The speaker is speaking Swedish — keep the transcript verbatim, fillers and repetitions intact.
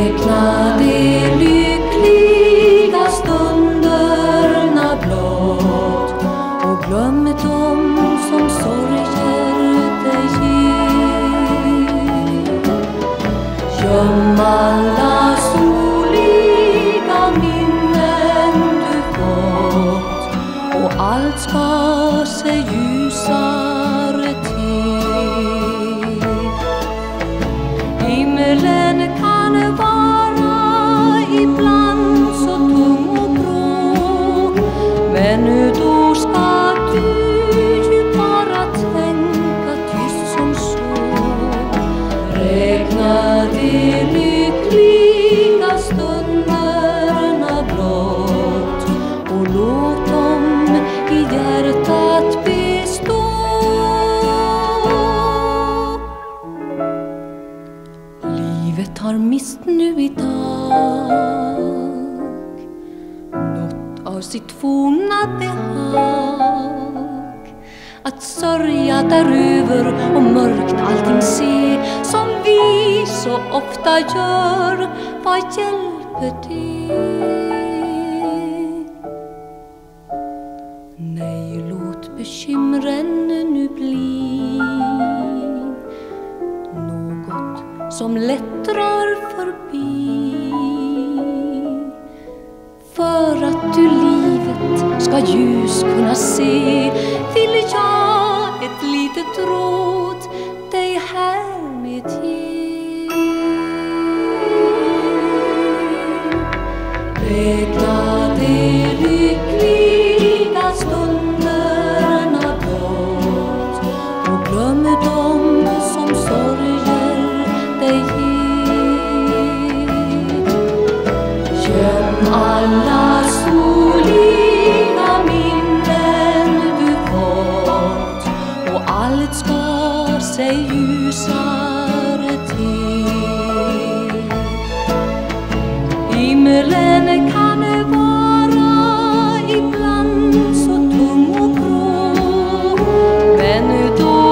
Räkna de lyckliga stunderna blott och glöm dem som sorger dig ger. Göm alla soliga minnen du fått och allt ska se ljusare till. Himmelen kan vara ibland så tung och grå, men då ska du ju bara tänka tyst som så. Räkna de lyckliga stunderna blott och låt dem i hjärtat bestå. Livet har mist nu idag något av sitt forna behag. Att sörja däröver och mörkt allting se som vi så ofta gör, vad hjälper det? Nej, låt bekymren nu bli något som lätt drar förbi. För att du livet ska ljus kunna se vill jag ett litet råd dig härmed ge. Räkna de lyckliga stunderna blott och glöm dem som sorger dig ger. Göm alla soliga minnen du fått och allt ska sig ljusare till. Himmelen kan vara ibland så tung och grå, men då